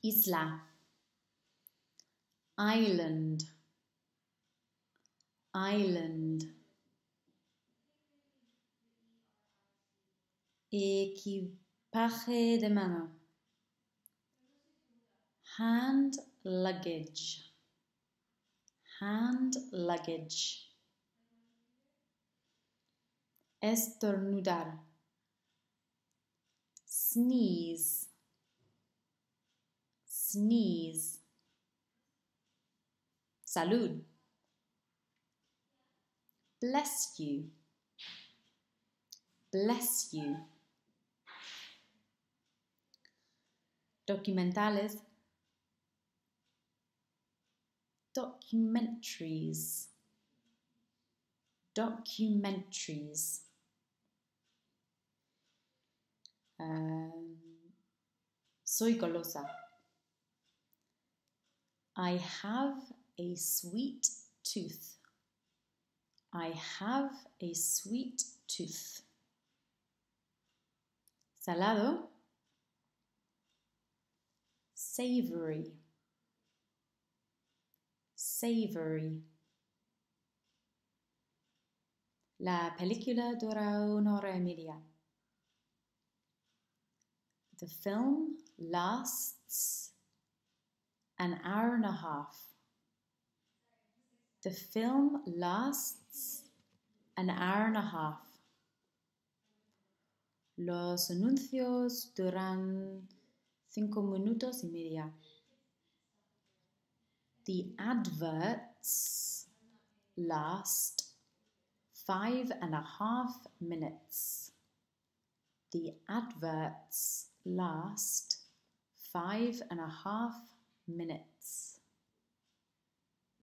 Isla. Island. Island. Equipaje de mano. Hand luggage. Hand luggage. Estornudar. Sneeze. Sneeze. Salud. Bless you. Bless you. Documentales. Documentaries. Documentaries. Soy golosa. I have a sweet tooth. I have a sweet tooth. Salado. Savory. Savory. La película dura 1 hora y media. The film lasts an hour and a half. The film lasts an hour and a half. Los anuncios duran 5 minutos y medio. The adverts last 5.5 minutes. The adverts last 5.5 minutes.